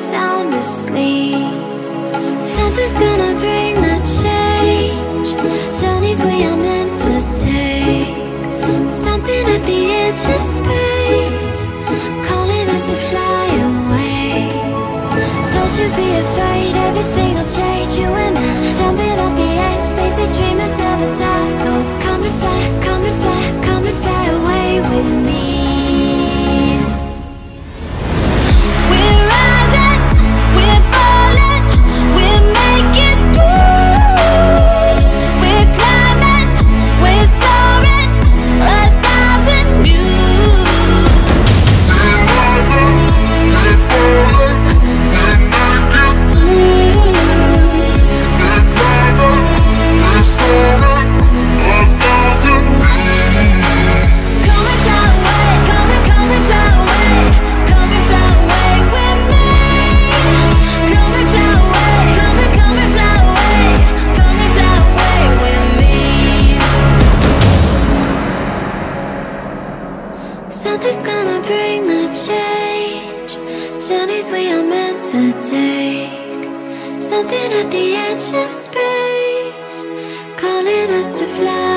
sound asleep. Something's gonna bring the change. Journeys we are meant to take. Something at the edge of space, calling us to fly away. Don't you be afraid, everything will change. You and I, jumping off the edge. They say dreamers never die. So come and fly, come and fly, come and fly away with me. We're rising, we're falling, we're making moves. We're climbing, we're soaring, 1,000 views. We're rising, we're falling, we're making moves. We're climbing, we're soaring, 1,000 views. Come and fly away, come and fly away, come and fly away with me. Come and fly away, come and fly away, come and fly away with me. Something's gonna bring the change. Journeys we are meant to take. Something at the edge of space, calling us to fly